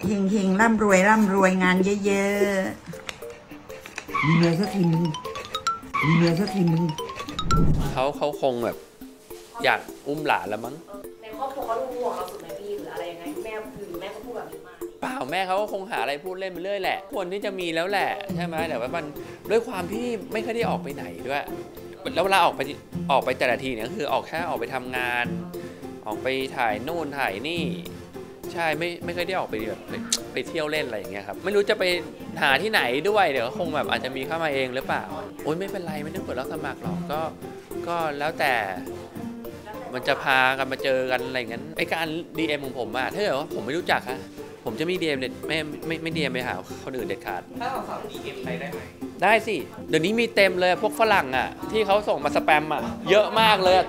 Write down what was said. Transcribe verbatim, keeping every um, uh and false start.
เฮงเฮงร่ำรวยร่ำรวยงานเยอะๆมีเมียสักทีนึงมีเมียสักทีนึงเขาเขาคงแบบอยากอุ้มหลานแล้วมั้งในครอบครัวเขาดูห่วงเราสุดไหมพี่หรืออะไรยังไงแม่คือแม่เขาพูดแบบนี้มาเปล่าแม่เขาก็คงหาอะไรพูดเล่นไปเรื่อยแหละควรที่จะมีแล้วแหละใช่ไหมแต่ว่ามันด้วยความที่ไม่เคยได้ออกไปไหนด้วยแล้วเวลาออกไปออกไปแต่ละทีเนี่ยก็คือออกแค่ออกไปทำงานออกไปถ่ายโน่นถ่ายนี่ใช่ไม่ไม่เคยได้ออกไปแบบไปไปเที่ยวเล่นอะไรอย่างเงี้ยครับไม่รู้จะไปหาที่ไหนด้วยเดี๋ยวคงแบบอาจจะมีเข้ามาเองหรือเปล่าโอ๊ยไม่เป็นไรไม่ต้องเปิดรับสมัครหรอกก็ก็แล้วแต่มันจะพากันมาเจอกันอะไรอย่างนั้นไอการ ดี เอ็ม ของผมอะถ้าเกิดว่าผมไม่รู้จักอะผมจะไม่ ดี เอ็ม เด็ดไม่ไม่ไม่ ดี เอ็ม ไปหาคนอื่นเด็ดขาดถ้าเราสาว ดี เอ็ม ไปได้ไหมได้สิเดี๋ยวนี้มีเต็มเลยพวกฝรั่งอะที่เขาส่งมาสแปมอะเยอะมากเลย